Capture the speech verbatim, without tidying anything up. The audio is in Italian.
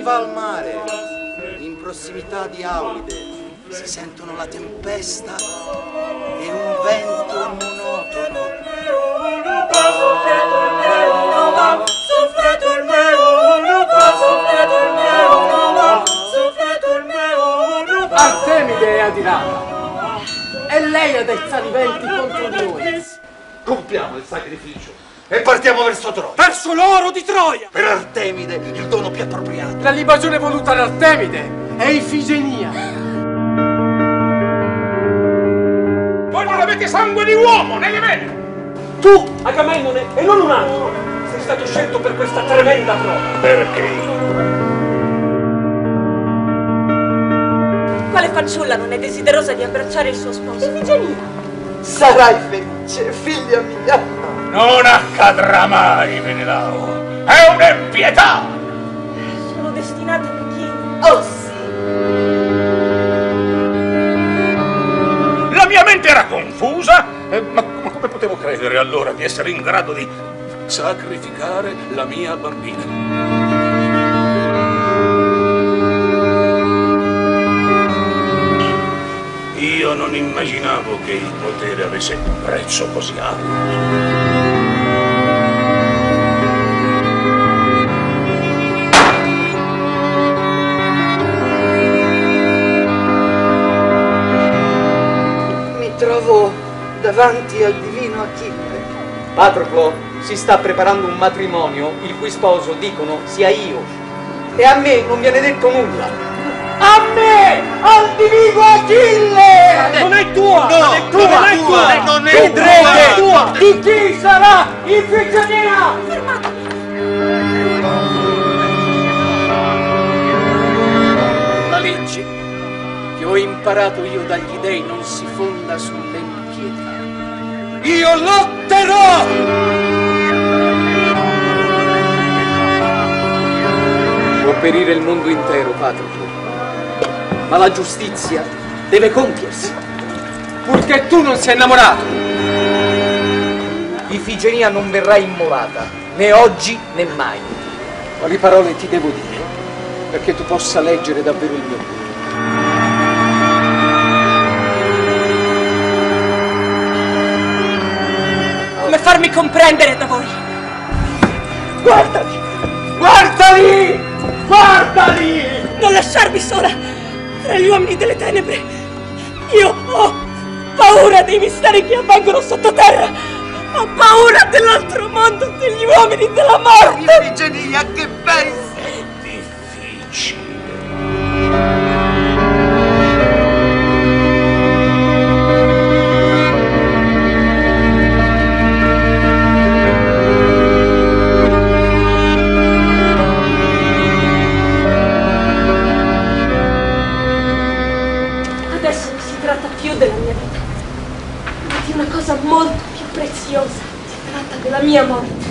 va al mare, in prossimità di Aulide, si sentono la tempesta e un vento monotono. Artemide è adirata. È lei ad alzare i venti contro di noi. Compiamo il sacrificio e partiamo verso Troia. Verso l'oro di Troia! Per Artemide il dono più appropriato. La libagione voluta da Artemide è Ifigenia. Voi non avete sangue di uomo nelle vene! Tu, Agamennone, e non un altro, sei stato scelto per questa tremenda prova. Perché? Quale fanciulla non è desiderosa di abbracciare il suo sposo? Ifigenia! Sarai felice, figlia mia! Non accadrà mai, Menelao! È un'impietà! Sono destinata a bicchieri. Oh sì! La mia mente era confusa, eh, ma, ma come potevo credere allora di essere in grado di sacrificare la mia bambina? Io non immaginavo che il potere avesse un prezzo così alto. Mi trovo davanti al divino Achille. Patroclo si sta preparando un matrimonio il cui sposo, dicono, sia io. E a me non viene detto nulla. A me! Al divino Achille! Non è tua! No, non è tua! non è tua! Non è Vedrete tua! di chi sarà Ifigenia! La legge che ho imparato io dagli dei non si fonda sull'impietà. Io lotterò! Può perire il mondo intero, Patroclo, ma la giustizia deve compiersi, purché tu non sia innamorato. Ifigenia non verrà immolata, né oggi né mai. Quali parole ti devo dire, perché tu possa leggere davvero il mio cuore? Come farmi comprendere da voi? Guardali! Guardali! Guardali! Non lasciarmi sola tra gli uomini delle tenebre. Io ho paura dei misteri che avvengono sottoterra. Ho paura dell'altro mondo, degli uomini della morte. Ifigenia, che pensi? Difficile. Adesso non si tratta più della mia vita, ma di una cosa molto più preziosa. Si tratta della mia morte.